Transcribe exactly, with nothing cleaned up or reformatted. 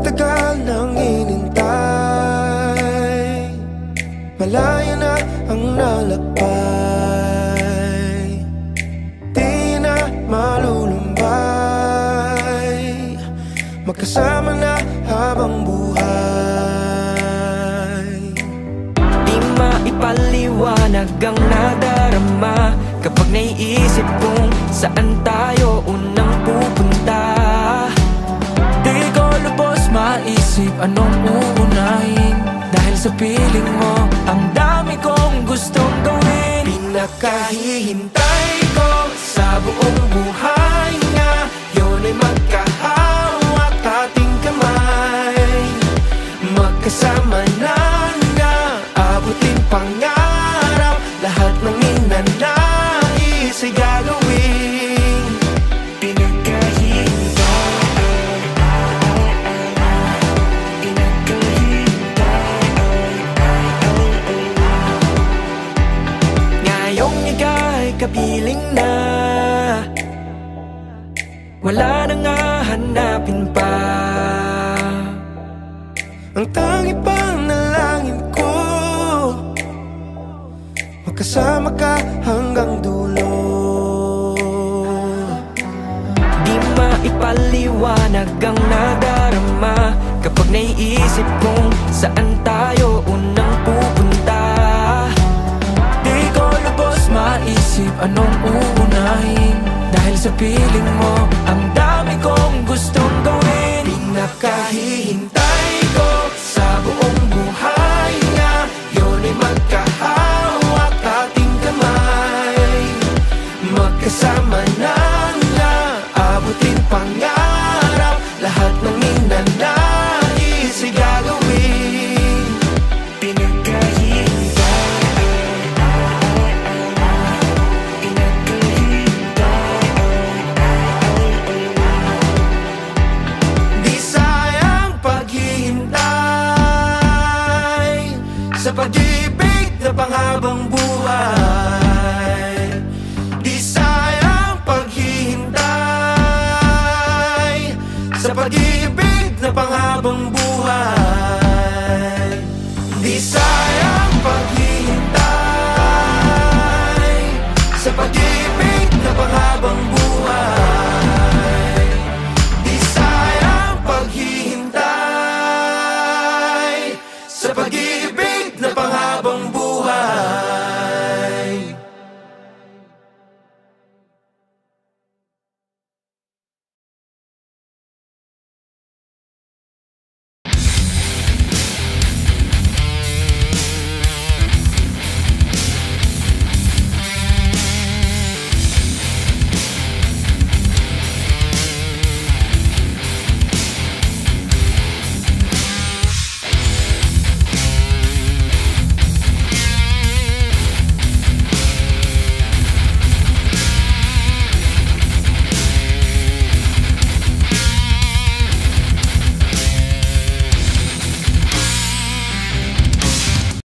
tagal nang inintay, malaya na ang nalakbay, di na malulumbay, magkasama na habang buhay. Di maipaliwanag ang nadarama kapag naiisip kong saan tayo unang pupunta. Di ko lubos maisip anong uunahin, dahil sa piling mo ang dami kong gustong gawin. Pinakahihintay ko sa buong buhay nga yun ay magkahawak ating kamay, magkasama na nga abutin pangarap, lahat ng ninanais ay gagawin. Kapiling na, wala nang hahanapin pa. Ang tangi panalangin ko, magkasama ka hanggang dulo. Di maipaliwanag ang nadarama kapag naiisip kong saan tayo unang pupunta. Maisip anong uunahin, dahil sa piling mo ang dami kong gustong gawin. Pinakahihintay ko sa buong buhay nga yun ay magkahawak ating kamay, magkasama na nga abutin pangarap, lahat ng ninanais ay gagawin. Sa pag-ibig na panghabang buhay, di sayang paghihintay. Sa pag-ibig na panghabang buhay.